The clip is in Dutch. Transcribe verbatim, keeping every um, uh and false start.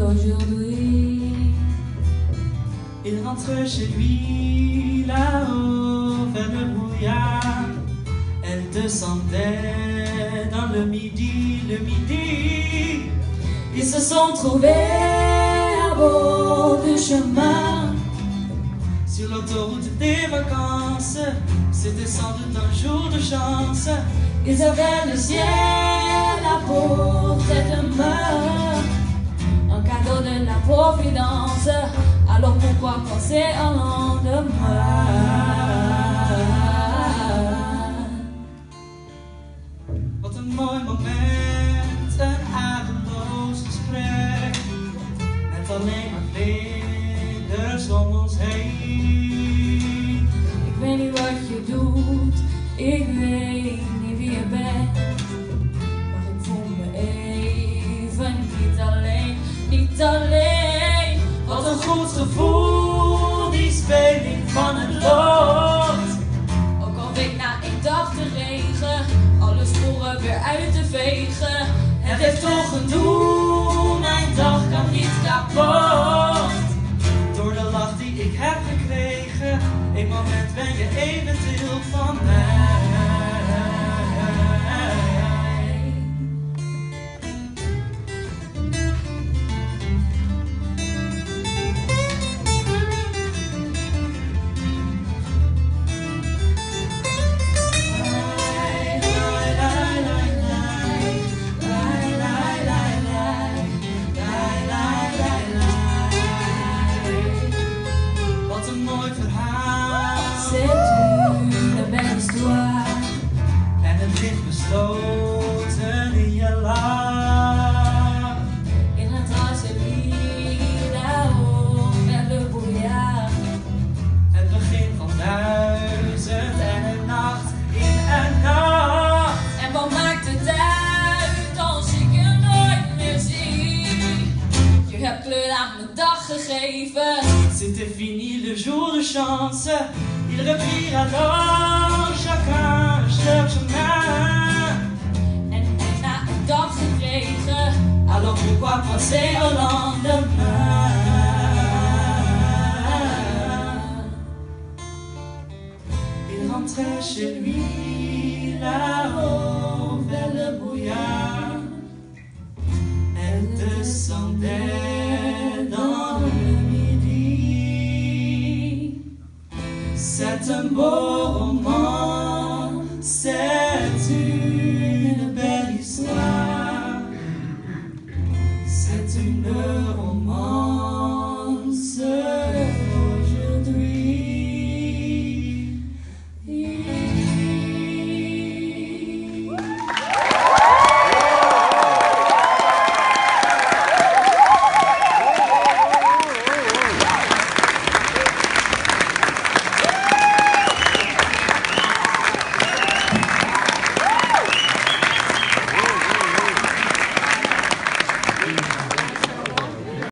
aujourd'hui. Il rentre chez lui là-haut vers le brouillard. Elle descendait dans le midi, le midi. Ils se sont trouvés à bord du chemin. Sur l'autoroute des vacances, c'était sans doute un jour de chance. Ils avaient le ciel à portée de main, un cadeau de la providence. Alors pourquoi penser au lendemain? Wat een mooi moment, een ademloos gesprek, met alleen maar vlinders om ons heen. Ik weet niet wat je doet, ik weet niet wie je bent, maar ik voel me even niet alleen, niet alleen. Wat een goed gevoel, die speling van het lot. Ook al week na ik dacht de regen, alle sporen weer uit te vegen. Het heeft toch een doel, mijn dag kan niet kapot. Door de lach die ik heb gekregen, een moment ben je even deel van mij. En het ligt besloten in je lach. In het rasselie là-haut vers le brouillard. Het begin van duizend en een nacht in een nacht. En wat maakt het uit als ik je nooit meer zie? Je hebt kleur aan mijn dag gegeven. C'était fini le jour de chance. Ils reprirent alors chacun leur chemin. En ik na een dag gekregen. Alors pourquoi penser au lendemain? Il rentrait chez lui là-haut vers le brouillard. Elle descendait dans le midi. C'est un beau roman.